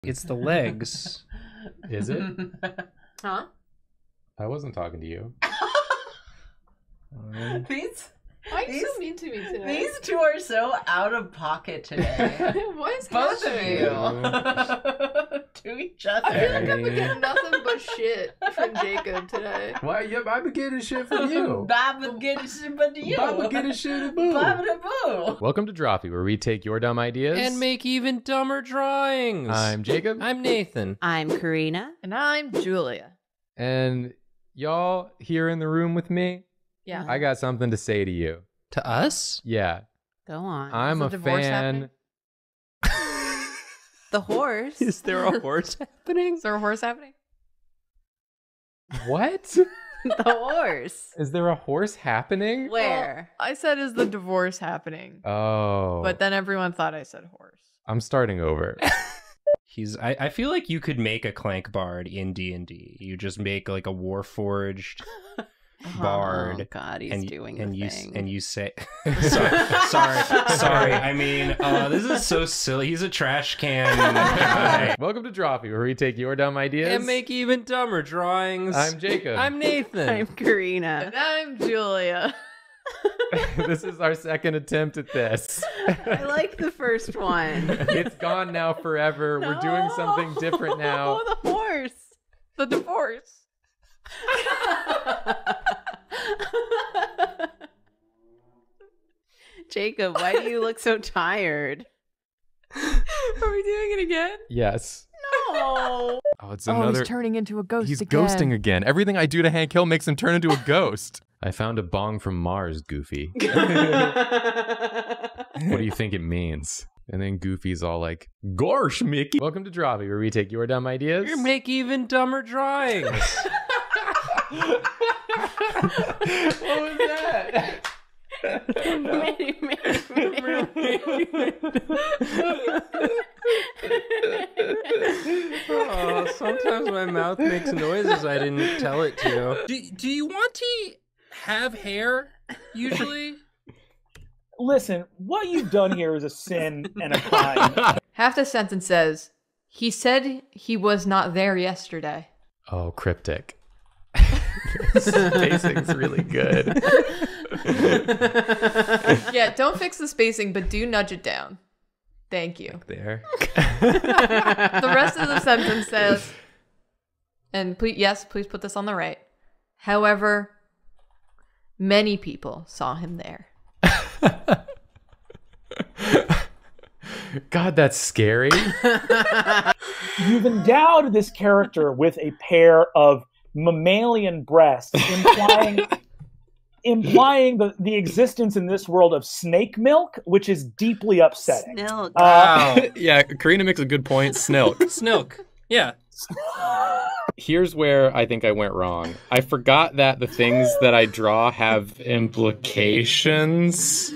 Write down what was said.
It's the legs. Is it? Huh? I wasn't talking to you. Why are you so mean to me today? These two are so out of pocket today. What is Both of happening? you. To each other. I feel like I've been getting nothing but shit from Jacob today. Why? Yeah, I've been getting shit from you. Baba getting shit but you. Baba getting shit and boo. Baba da boo. Welcome to Drawfee, where we take your dumb ideas And make even dumber drawings. I'm Jacob. I'm Nathan. I'm Karina. And I'm Julia. And y'all here in the room with me, Yeah. I got something to say to you. To us? Yeah. Go on. I'm Is a the divorce fan. happening? The horse. Is there a horse happening? Is there a horse happening? What? The horse. Is there a horse happening? Where? I said, is the divorce happening? Oh. But then everyone thought I said horse. I'm starting over. I feel like you could make a clank bard in D&D. You just make like a warforged bard. Oh God, he's doing and the you thing. and you say sorry. I mean, this is so silly. He's a trash can guy. Welcome to Drawfee, where we take your dumb ideas And make even dumber drawings. I'm Jacob. I'm Nathan. I'm Karina. And I'm Julia. This is our second attempt at this. I like the first one. It's gone now forever. We're doing something different now. Oh, the horse. The divorce. Jacob, why do you look so tired? Are we doing it again? Yes. No. Oh, it's Oh, another. he's turning into a ghost He's again. ghosting again. Everything I do to Hank Hill makes him turn into a ghost. I found a bong from Mars, Goofy. What do you think it means? And then Goofy's all like, "Gosh, Mickey." Welcome to Drawfee, where we take your dumb ideas. You make even dumber drawings. What was that? Oh, sometimes my mouth makes noises I didn't tell it to. Do you want to have hair usually? Listen, what you've done here is a sin and a crime. Half the sentence says, he said he was not there yesterday. Oh, cryptic. Spacing's really good. Yeah, don't fix the spacing, but do nudge it down. Thank you. There. The rest of the sentence says, and please put this on the right. However, many people saw him there. God, that's scary. You've endowed this character with a pair of mammalian breasts, implying the existence in this world of snake milk, which is deeply upsetting. Snilk. Yeah, Karina makes a good point. Snilk. Snilk. Yeah. Here's where I think I went wrong. I forgot that the things that I draw have implications.